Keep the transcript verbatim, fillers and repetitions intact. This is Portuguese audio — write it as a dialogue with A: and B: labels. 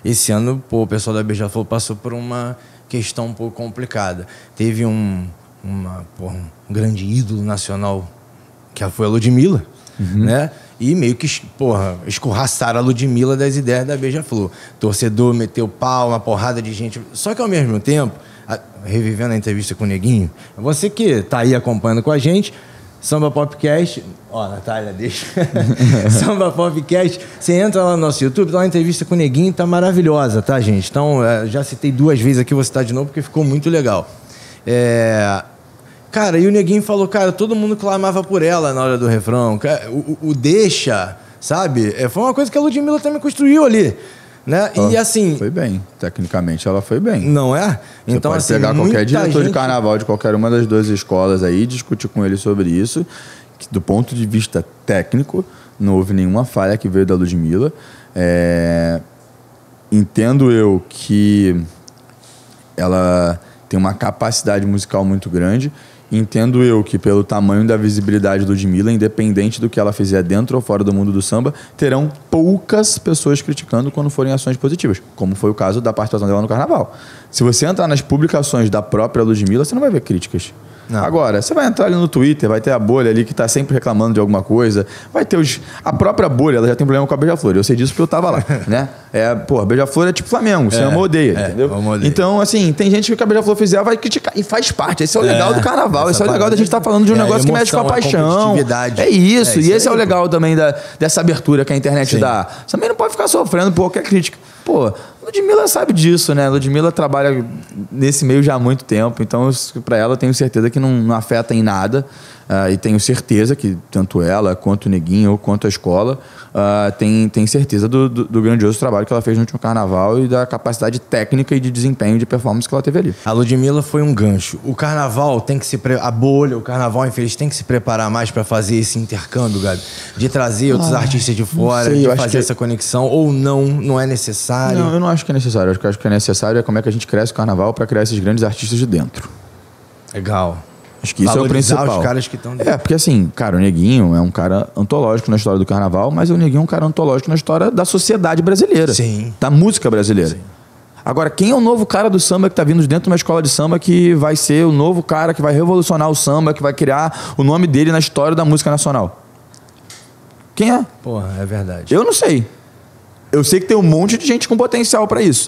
A: esse ano, pô, o pessoal da Beija-Flor passou por uma questão um pouco complicada. Teve um, uma, pô, um grande ídolo nacional, que foi a Ludmilla, uhum. né? E meio que, porra, escorraçaram a Ludmilla das ideias da Beija-Flor. Torcedor meteu pau, uma porrada de gente. Só que ao mesmo tempo, a, revivendo a entrevista com o Neguinho, você que tá aí acompanhando com a gente, Samba Popcast, ó, Natália, deixa. Samba Popcast, você entra lá no nosso YouTube, tá uma entrevista com o Neguinho, tá maravilhosa, tá, gente? Então, já citei duas vezes aqui, vou citar de novo, porque ficou muito legal. É... Cara, e o Neguinho falou, cara, todo mundo clamava por ela na hora do refrão. O, o, o deixa, sabe? É, foi uma coisa que a Ludmilla também construiu ali. Né?
B: Oh,
A: e assim...
B: Foi bem. Tecnicamente, ela foi bem.
A: Não é?
B: Você
A: então,
B: pode
A: assim,
B: pegar qualquer diretor
A: gente...
B: de carnaval de qualquer uma das duas escolas aí, discutir com ele sobre isso, que do ponto de vista técnico, não houve nenhuma falha que veio da Ludmilla. É... Entendo eu que ela tem uma capacidade musical muito grande. Entendo eu que, pelo tamanho da visibilidade do Ludmilla, independente do que ela fizer dentro ou fora do mundo do samba, terão poucas pessoas criticando quando forem ações positivas, como foi o caso da participação dela no carnaval. Se você entrar nas publicações da própria Ludmilla, você não vai ver críticas. Não. Agora, você vai entrar ali no Twitter, vai ter a bolha ali que está sempre reclamando de alguma coisa, vai ter os... A própria bolha, ela já tem problema com a Beija-Flor, eu sei disso porque eu tava lá, né? É, pô, a Beija-Flor é tipo Flamengo, você é, ama ou odeia, é, entendeu? Odeia. Então, assim, tem gente que o que a Beija-Flor fizer vai criticar, e faz parte, esse é o legal é, do carnaval, esse é o legal da gente estar tá falando de um é, negócio emoção, que mexe com a paixão. É isso, é, e esse é, é o legal também da, dessa abertura que a internet Sim. dá. Você também não pode ficar sofrendo por qualquer crítica. Pô, Ludmilla sabe disso, né? Ludmilla trabalha nesse meio já há muito tempo, então para ela eu tenho certeza que não, não afeta em nada. Uh, e tenho certeza que tanto ela, quanto o Neguinho, quanto a escola, uh, tem, tem certeza do, do, do grandioso trabalho que ela fez no último carnaval e da capacidade técnica e de desempenho, de performance que ela teve ali.
A: A Ludmilla foi um gancho. O carnaval tem que se... Pre... A bolha, o carnaval, infeliz, tem que se preparar mais para fazer esse intercâmbio, Gabi? De trazer outros ah, artistas de fora, sei, de fazer que... essa conexão, ou não, não é necessário?
B: Não, eu não acho que é necessário. Eu acho que é necessário é como é que a gente cresce o carnaval para criar esses grandes artistas de dentro.
A: Legal.
B: Acho que isso valorizar é o principal.
A: Os caras que estão dentro.
B: É, porque assim, cara, o Neguinho é um cara antológico na história do carnaval, mas o Neguinho é um cara antológico na história da sociedade brasileira.
A: Sim.
B: Da música brasileira. Sim. Agora, quem é o novo cara do samba que tá vindo dentro de uma escola de samba que vai ser o novo cara que vai revolucionar o samba, que vai criar o nome dele na história da música nacional? Quem é?
A: Porra, é verdade.
B: Eu não sei. Eu sei que tem um monte de gente com potencial pra isso.